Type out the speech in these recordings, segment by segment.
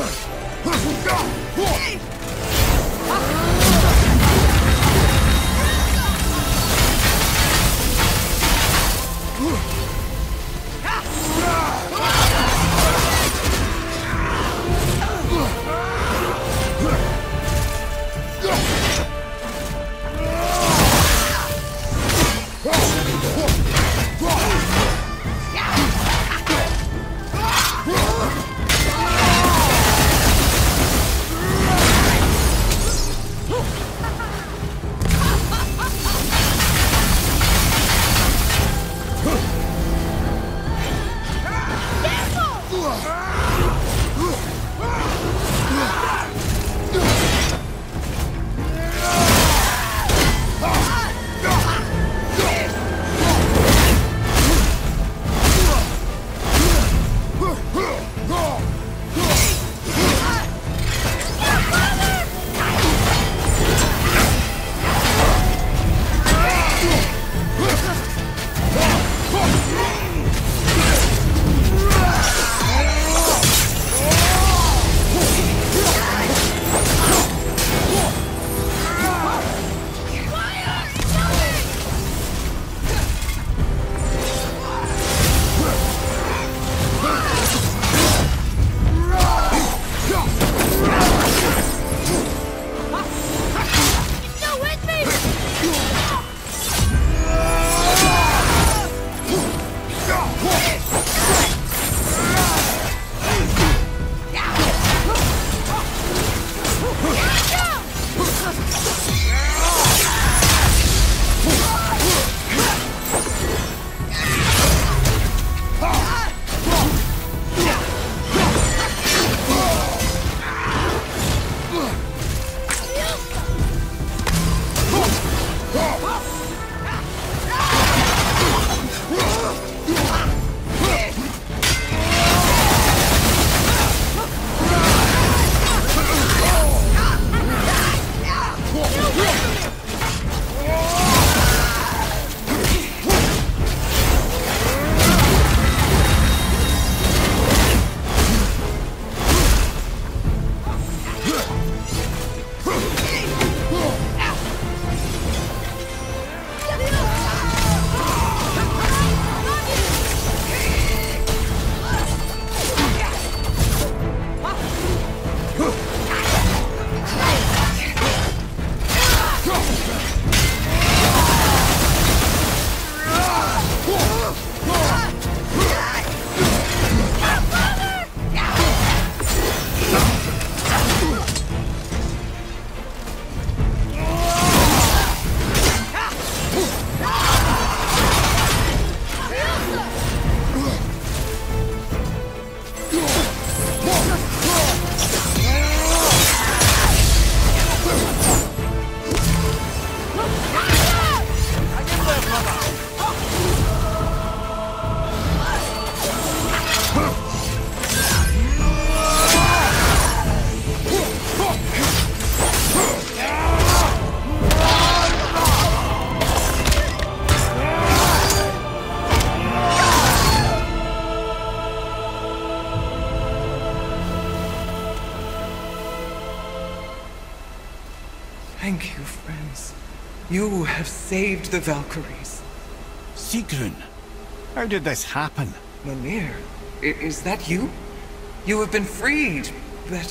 Thank you, friends. You have saved the Valkyries. Sigrun, how did this happen? Mimir, is that you? You have been freed, but...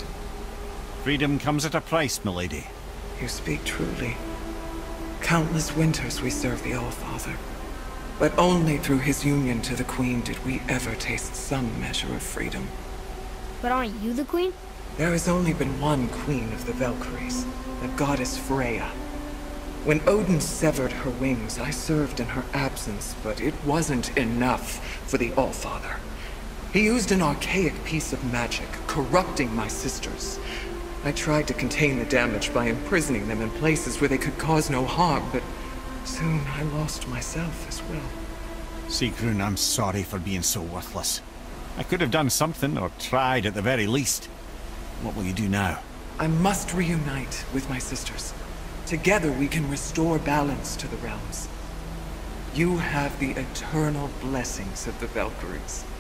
Freedom comes at a price, milady. You speak truly. Countless winters we serve the All-Father. But only through his union to the Queen did we ever taste some measure of freedom. But aren't you the queen? There has only been one queen of the Valkyries, the goddess Freya. When Odin severed her wings, I served in her absence, but it wasn't enough for the All-Father. He used an archaic piece of magic, corrupting my sisters. I tried to contain the damage by imprisoning them in places where they could cause no harm, but soon I lost myself as well. Sigrun, I'm sorry for being so worthless. I could have done something, or tried at the very least. What will you do now? I must reunite with my sisters. Together we can restore balance to the realms. You have the eternal blessings of the Valkyries.